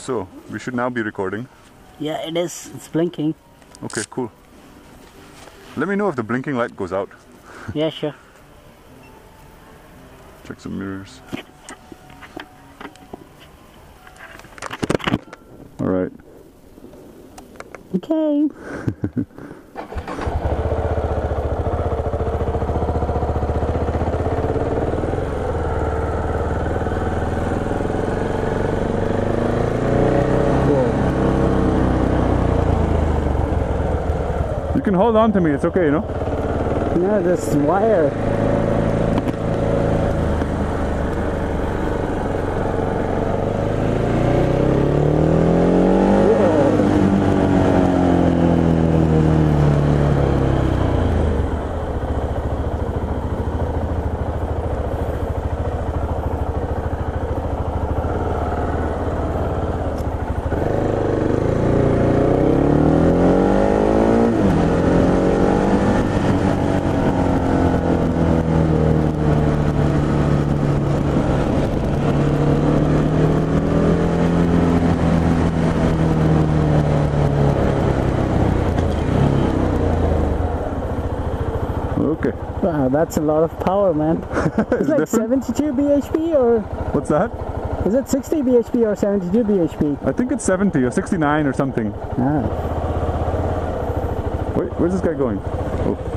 So, we should now be recording. Yeah, it is. It's blinking. Okay, cool. Let me know if the blinking light goes out. Yeah, sure. Check some mirrors. Alright. Okay. You can hold on to me, it's okay, you know? No, this wire. Okay. Wow, that's a lot of power, man. It's like different? 72 bhp or... What's that? Is it 60 bhp or 72 bhp? I think it's 70 or 69 or something. Ah. Wait, where's this guy going? Oh.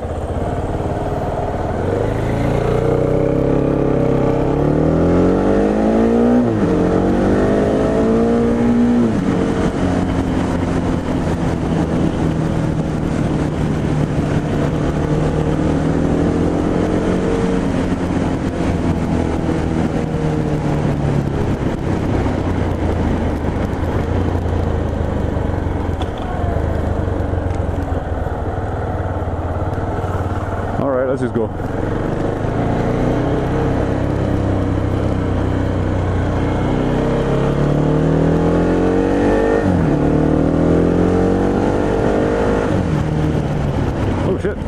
Alright, let's just go. Oh shit.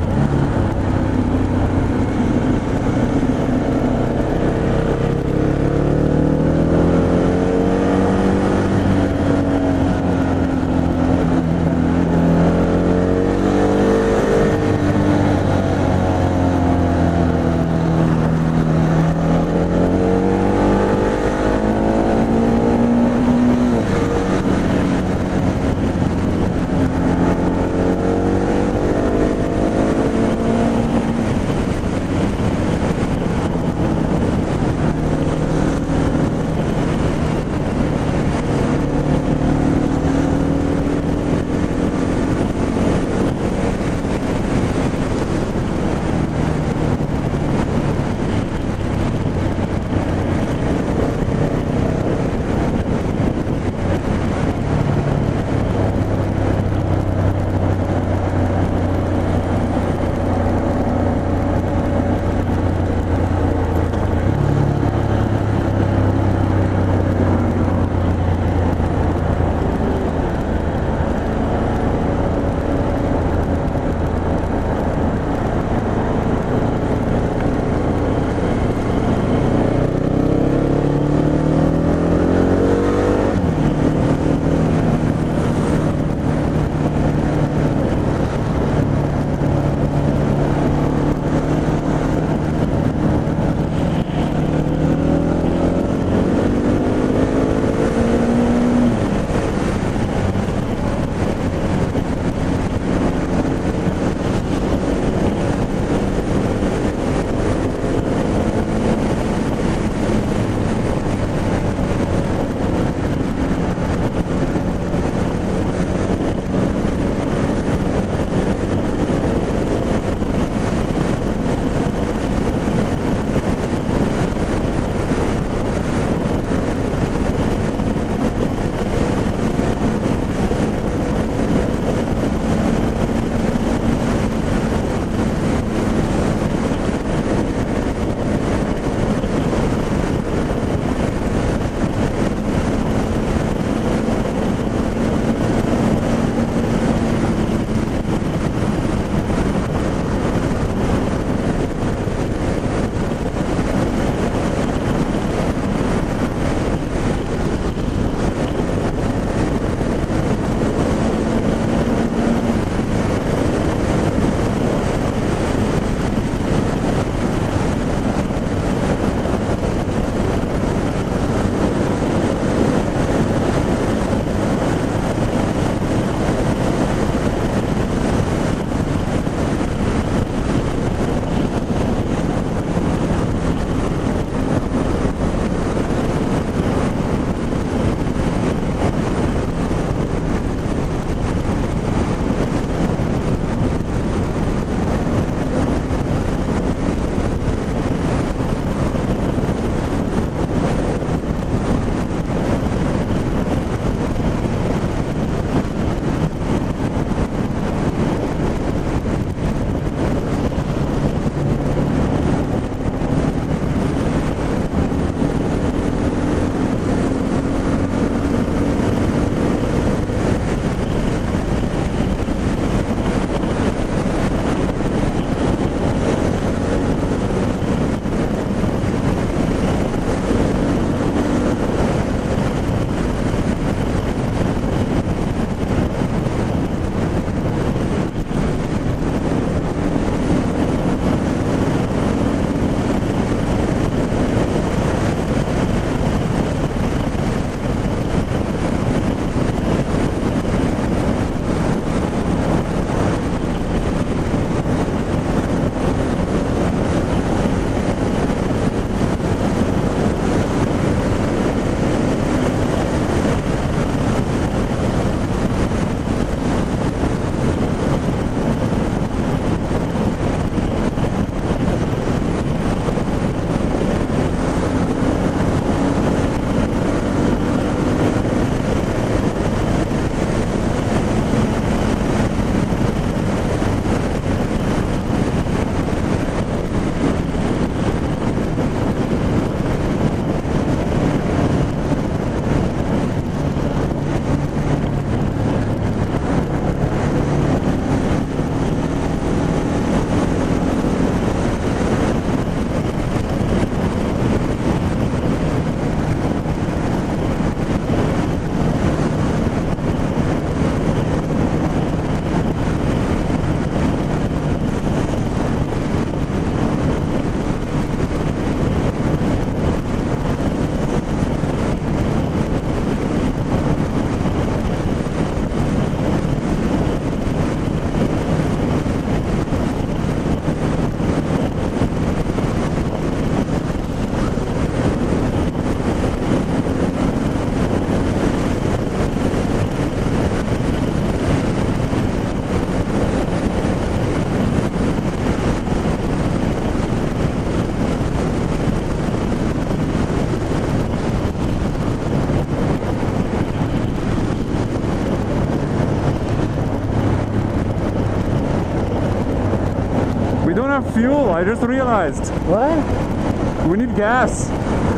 enough fuel. I just realized. What? We need gas.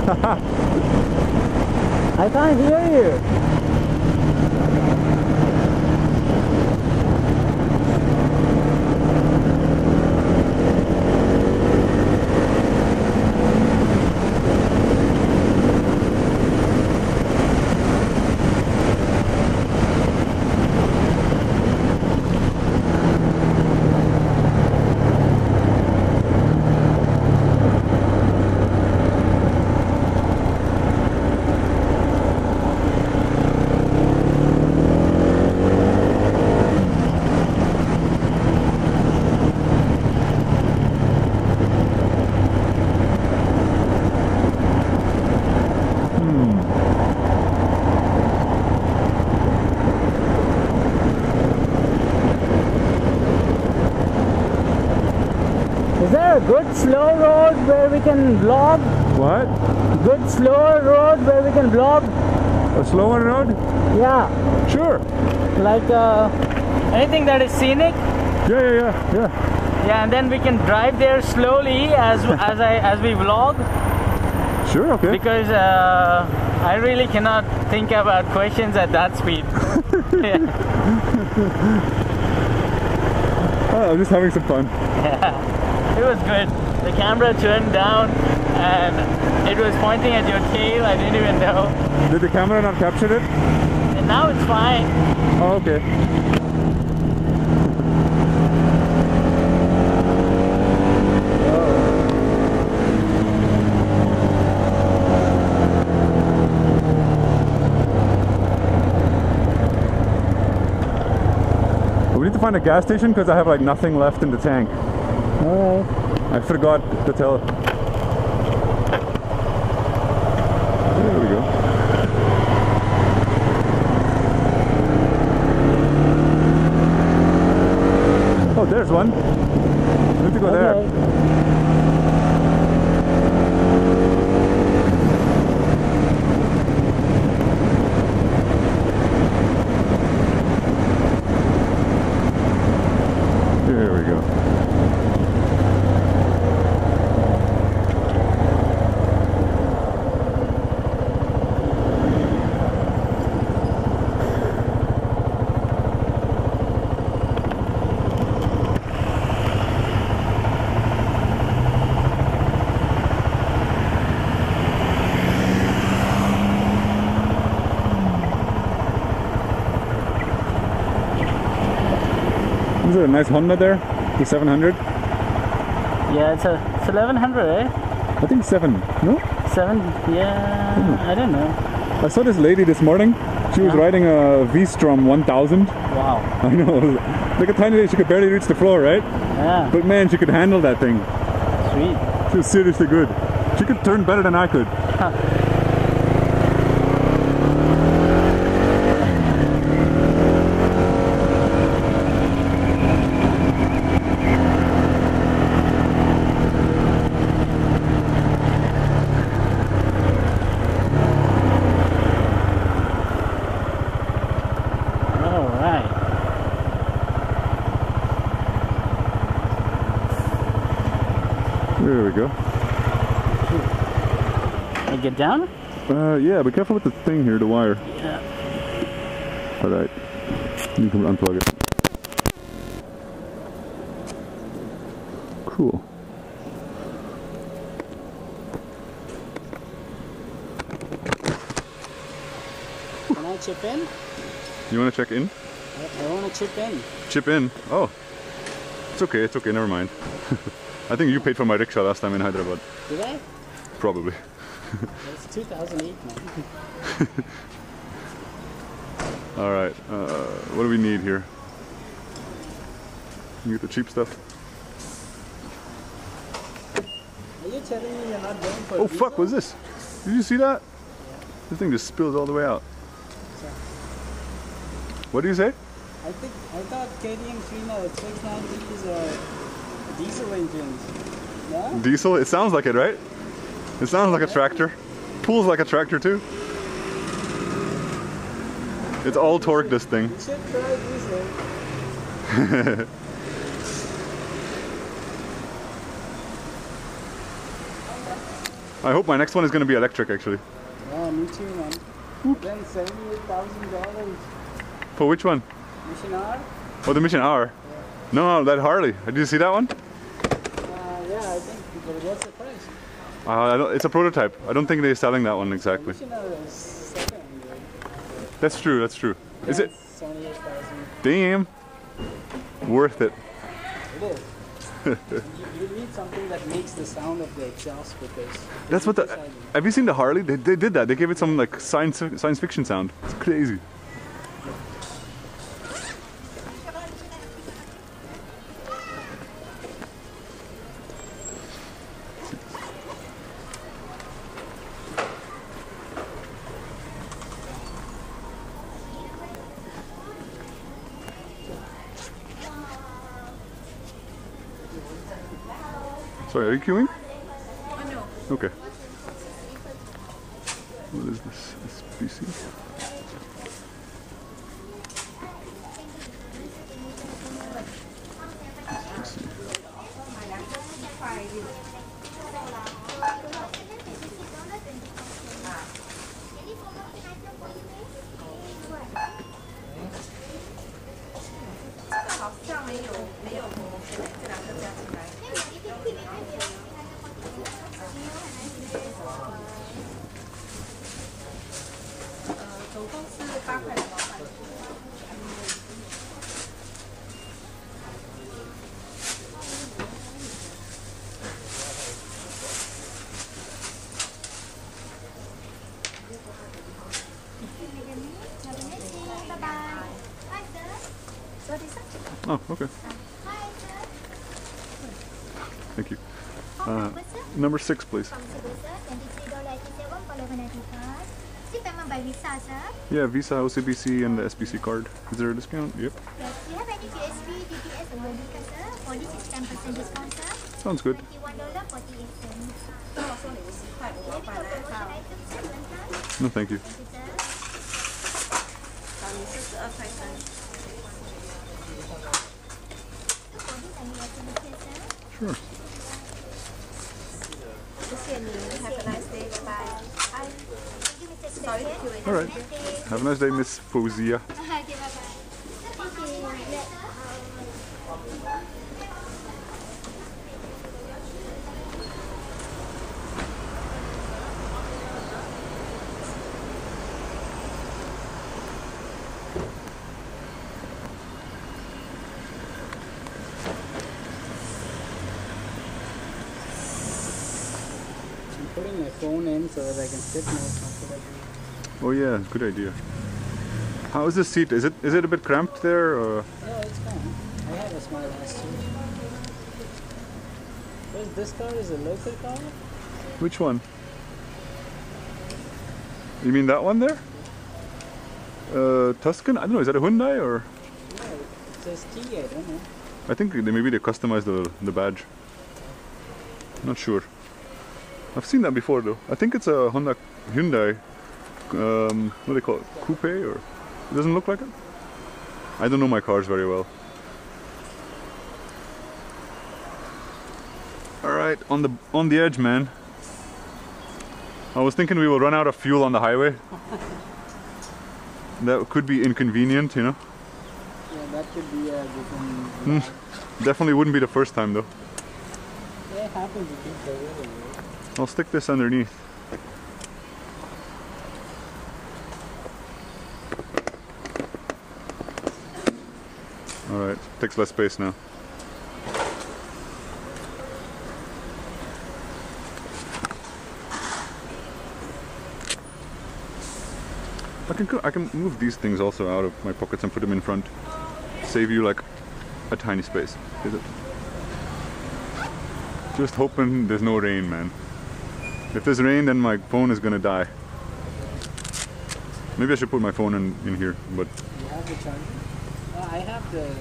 I can't hear you. Is there a good slow road where we can vlog? What? Good slower road where we can vlog? A slower road? Yeah. Sure. Like anything that is scenic? Yeah. Yeah, and then we can drive there slowly as we vlog. Sure, okay. Because I really cannot think about questions at that speed. Yeah. Oh, I'm just having some fun. Yeah, it was good. The camera turned down and it was pointing at your tail. I didn't even know. Did the camera not capture it? And now it's fine. Oh, okay. We need to find a gas station because I have like nothing left in the tank. Alright. I forgot to tell. There we go. Oh, there's one. We need to go there. There we go. Is it a nice Honda there? The 700? Yeah, it's 1100, eh? I think 7. No? 7? Yeah, I don't know. I saw this lady this morning. She was riding a V-Strom 1000. Wow. I know. Like a tiny lady, she could barely reach the floor, right? Yeah. But man, she could handle that thing. Sweet. She was seriously good. She could turn better than I could. There we go. I get down? Yeah, be careful with the thing here, the wire. Yeah. Alright. You can unplug it. Cool. Can I chip in? You want to check in? I want to chip in. Chip in? Oh. It's okay, never mind. I think you paid for my rickshaw last time in Hyderabad. Did I? Probably. It's 2008, man. Alright, what do we need here? You get the cheap stuff? Are you telling me you're not going for Oh fuck, what's this? Did you see that? Yeah. This thing just spills all the way out. What do you say? I thought KTM 690s are diesel engines. Yeah? Diesel? It sounds like it, right? It sounds like a tractor. Pulls like a tractor too. It's all torque, this thing. You should try diesel. I hope my next one is going to be electric, actually. Oh, me too, man. Then $78,000. For which one? Mission R? Oh, the Mission R. Yeah. No, that Harley. Did you see that one? Yeah, I think. But what's the price? It's a prototype. I don't think they're selling that one exactly. Mission R is second, right? That's true. That's true. Yeah, Is it? 78,000. Damn. Worth it. It is. you need something that makes the sound of the exhaust because That's what the. Have you seen the Harley? They did that. They gave it some like science fiction sound. It's crazy. Sorry, are you queuing? Oh, no. Okay. What is this? SPC? Oh, okay. Thank you. Number 6, please. Yeah, Visa, OCBC, and the SBC card. Is there a discount? Yep. Yes, we have any PSP, DPS, or Modica, sir. For this is 10% discount, sir. Sounds good. $21.48. Maybe for promotion items, sir, one time. No, thank you. Thank you, sir. For this, I need activity, sir. Sure. Have a nice day. Bye. Thank you, Mr. Sorry to Sebastian. queue in. All right. Have a nice day, Miss Fauzia. Okay, bye-bye. Thank you. I'm putting my phone in so that I can sit more comfortably. Oh yeah, good idea. How is this seat? Is it a bit cramped there? Or? No, it's fine. I had a small last seat. This car is a local car? Which one? You mean that one there? Tuscan? I don't know. Is that a Hyundai or? No, it says T, I don't know. I think maybe they customized the badge. Not sure. I've seen that before though. I think it's a Hyundai. What do they call it? Coupe or? It doesn't look like it. I don't know my cars very well. All right, on the edge, man. I was thinking we will run out of fuel on the highway. That could be inconvenient, you know. Yeah, that could be a different. Definitely wouldn't be the first time though. Yeah, it happens to people really. Right? I'll stick this underneath. Alright, takes less space now. I can move these things also out of my pockets and put them in front. Save you like a tiny space. Is it? Just hoping there's no rain, man. If there's rain, then my phone is gonna die. Maybe I should put my phone in here, but You have the charger? I have the.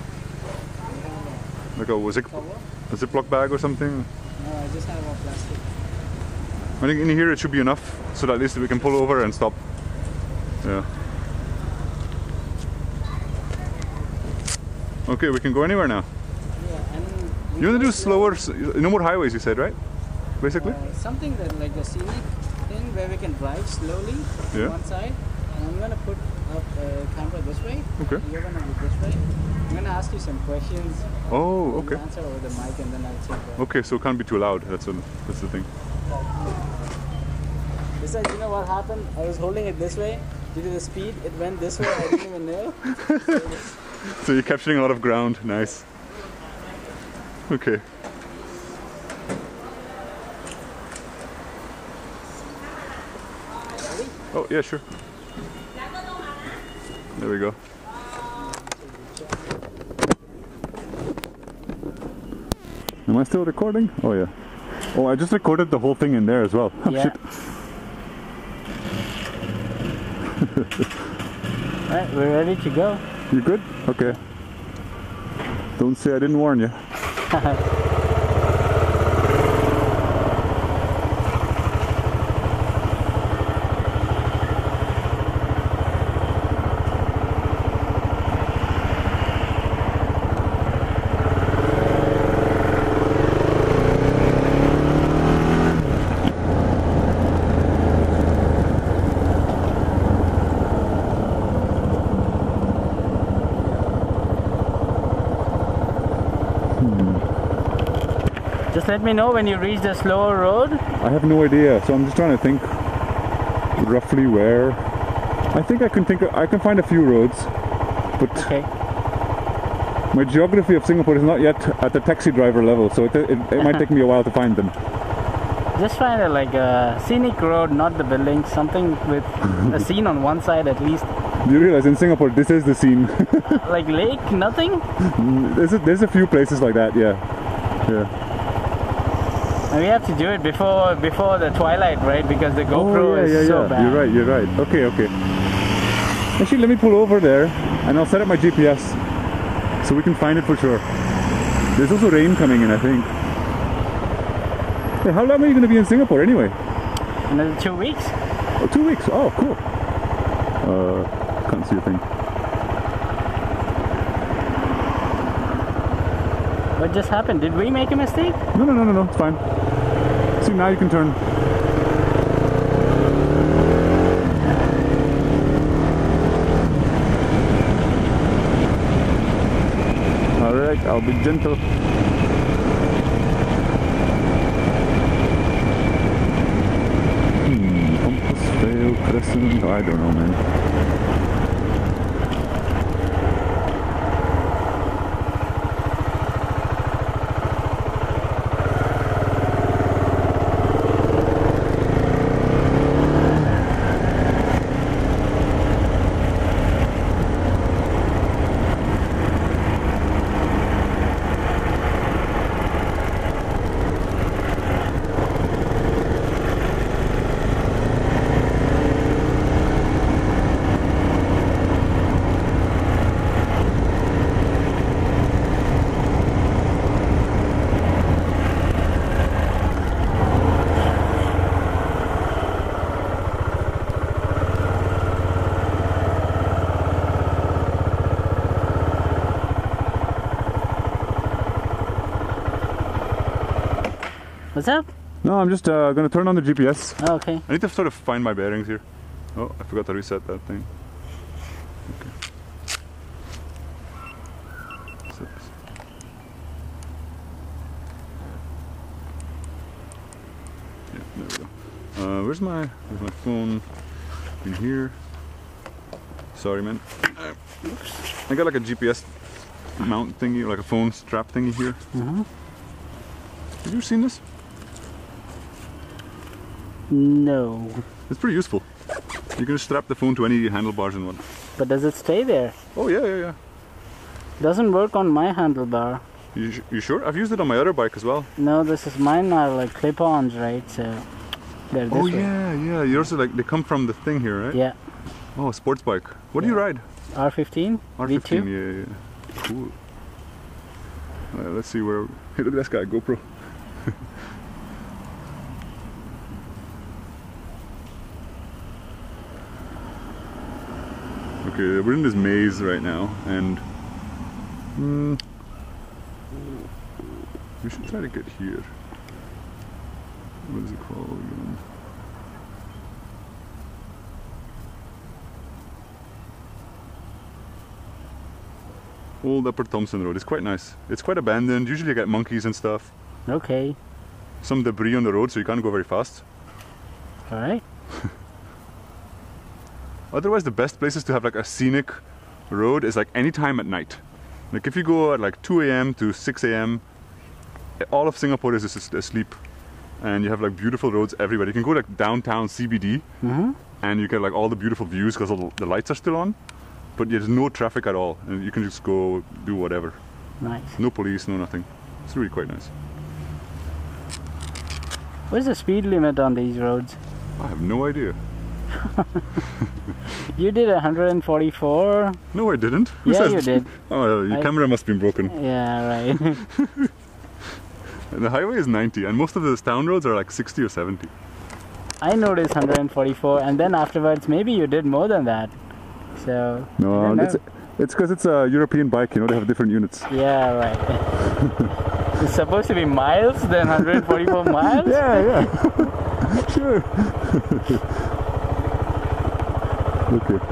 like a Cover? Ziploc bag or something. No, I just have a plastic. I think in here it should be enough, so that at least we can pull over and stop. Yeah. Okay, we can go anywhere now. Yeah, and You want to do slower, no more highways, you said, right? basically? Something that like a scenic thing where we can drive slowly Yeah. on one side. And I'm gonna put up a camera this way. Okay. You're gonna be this way. I'm gonna ask you some questions. Oh, You okay. answer over the mic, and then I'll take the. Okay, so it can't be too loud. That's the thing. Besides, you know what happened? I was holding it this way. Due to the speed, it went this way. I didn't even know. So you're capturing a lot of ground. Nice. Okay. Oh, yeah, sure. There we go. Am I still recording? Oh, yeah. Oh, I just recorded the whole thing in there as well. Oh, Yeah. shit. Alright, we're ready to go. You good? Okay. Don't say I didn't warn you. Just let me know when you reach the slower road. I have no idea, so I'm just trying to think roughly where. I think I can find a few roads, but Okay. my geography of Singapore is not yet at the taxi driver level, so it might take me a while to find them. Just find a scenic road, not the buildings. Something with a scene on one side at least. Do you realize in Singapore this is the scene? Like lake, nothing. There's a few places like that, yeah. Yeah. And we have to do it before the twilight, right? Because the GoPro is so bad. You're right. Okay. Actually, let me pull over there and I'll set up my GPS so we can find it for sure. There's also rain coming in, I think. Hey, how long are you going to be in Singapore anyway? Another 2 weeks. Oh, 2 weeks. Oh, cool. Can't see a thing. What just happened? Did we make a mistake? No. It's fine. See, now you can turn. Alright, I'll be gentle. Compass fail, crescent, I don't know, man. What's up? No, I'm just gonna turn on the GPS. Oh, okay. I need to sort of find my bearings here. Oh, I forgot to reset that thing. Okay. Set this. Yeah, there we go. Where's my phone? In here. Sorry, man. Oops. I got like a GPS mount thingy, like a phone strap thingy here. Have you seen this? No. It's pretty useful. You can just strap the phone to any handlebars and what. But does it stay there? Oh yeah. Doesn't work on my handlebar. You sure? I've used it on my other bike as well. No, this is mine are like clip-ons, right? So they're this way. Yeah. Yours are like, they come from the thing here, right? Yeah. Oh, sports bike. What do you ride? R15. R15. V2. Yeah. Cool. Let's see where. Hey, look at this guy, GoPro. Okay, we're in this maze right now, and we should try to get here. What is it called again? Old Upper Thompson Road. It's quite nice. It's quite abandoned. Usually you get monkeys and stuff. Okay. Some debris on the road, so you can't go very fast. Alright. Otherwise, the best places to have like a scenic road is like any time at night. Like if you go at like 2 a.m. to 6 a.m., all of Singapore is just asleep. And you have like beautiful roads everywhere. You can go like downtown CBD and you get like all the beautiful views because the lights are still on. But there's no traffic at all, and you can just go do whatever. Nice. No police, no nothing. It's really quite nice. What's the speed limit on these roads? I have no idea. You did 144. No, I didn't. Who Yeah, says you did. Oh, your camera must have been broken. Yeah, right. And the highway is 90, and most of the town roads are like 60 or 70. I noticed 144, and then afterwards, maybe you did more than that. So No, it's because it's a European bike, you know, they have different units. yeah, right. It's supposed to be miles, then 144 miles? Yeah. Sure. Okay.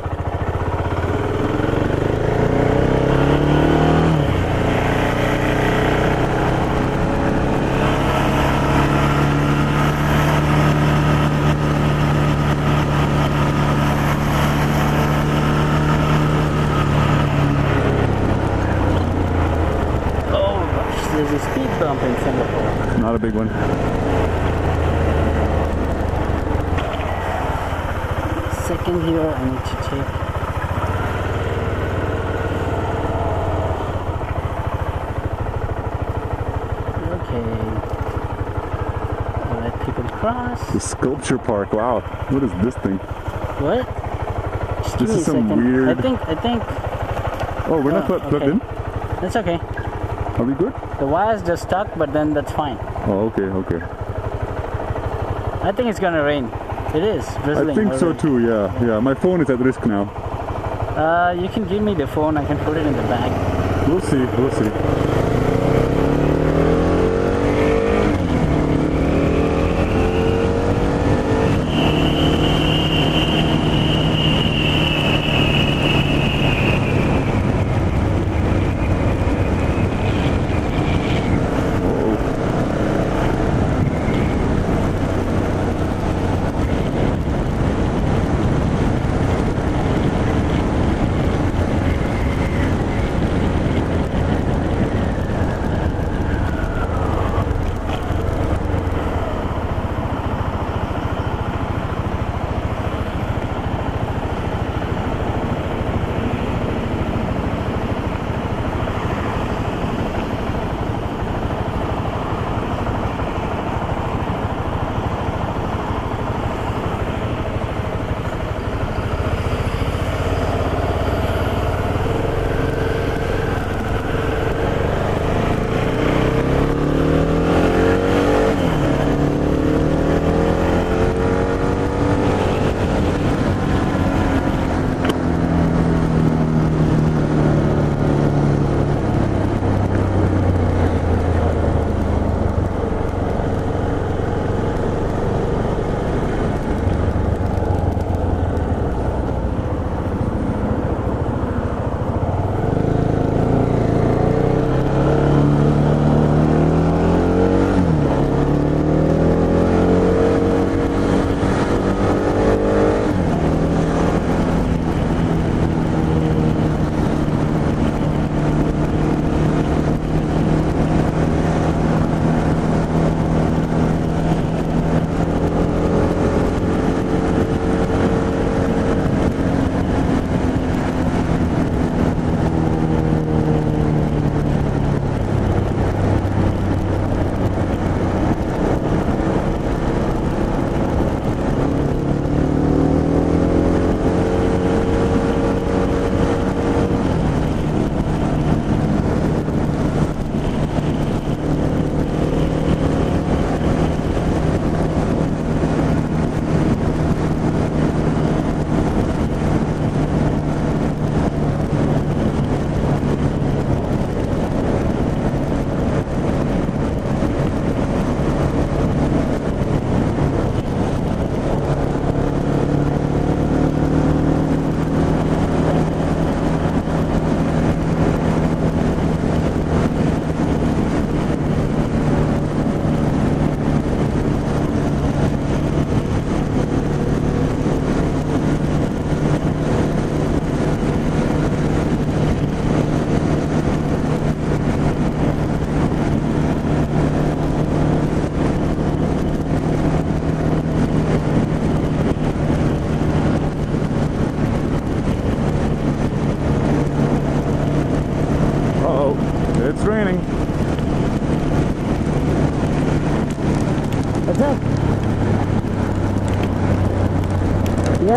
There's a speed bump in Singapore. Not a big one. Second here, I need to check. Okay. I'll let people cross. The sculpture park, wow. What is this thing? What? Just give This me is a some second. weird... I think. Oh, we're not plugged okay. in? That's okay. Are we good? The wire's just stuck, but then that's fine. Oh, okay. I think it's gonna rain. It is drizzling. I think so already. too, yeah. My phone is at risk now. You can give me the phone, I can put it in the bag. We'll see.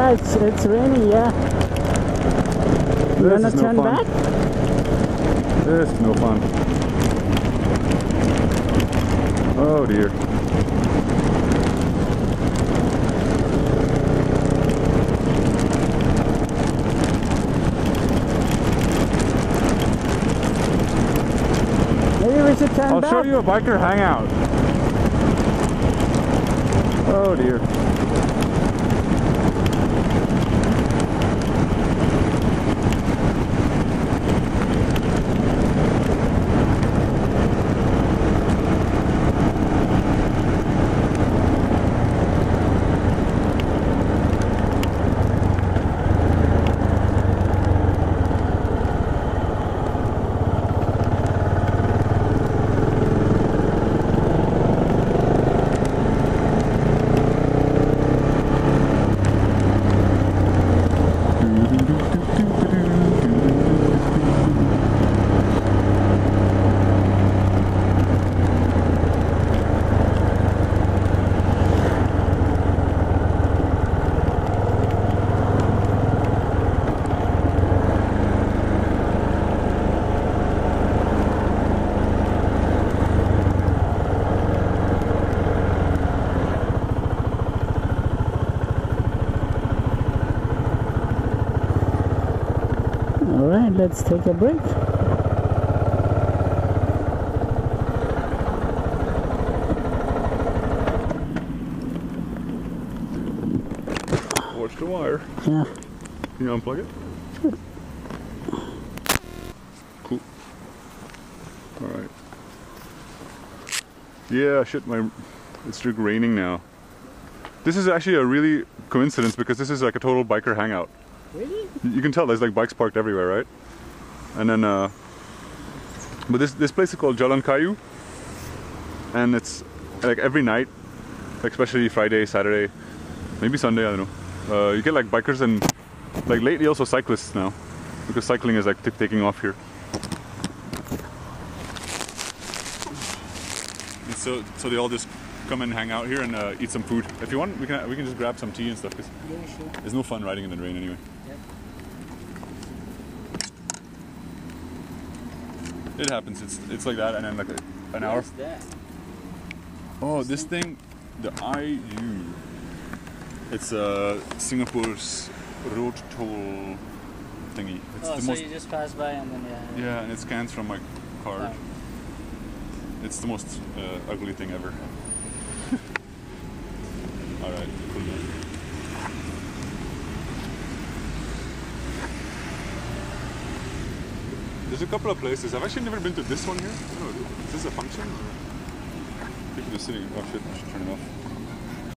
Yeah, it's raining, yeah. You wanna This is no turn fun. back? This is no fun. Oh dear. Maybe we should turn I'll back. show you a biker hangout. Oh dear. Alright, let's take a break. Watch the wire. Yeah. Can you unplug it? Sure. Cool. Alright. Yeah, shit, it's raining now. This is actually a really coincidence because this is like a total biker hangout. Really? You can tell there's like bikes parked everywhere, right? And then, but this place is called Jalan Kayu, and it's like every night, like especially Friday, Saturday, maybe Sunday, I don't know. You get like bikers and like lately also cyclists now, because cycling is like taking off here. And so they all just come and hang out here and eat some food. If you want, we can just grab some tea and stuff. Cause Yeah, sure. there's no fun riding in the rain anyway. Yep. It happens. It's like that, and then like an hour. What's that? Oh, this thing, the IU. It's Singapore's road toll thingy. It's Oh, the so most. you just pass by and then Yeah, and it scans from my card. Oh. It's the most ugly thing ever. All right, cool. There's a couple of places. I've actually never been to this one here. I don't know, is this a function? Or? People just sitting. Oh shit! I should turn it off.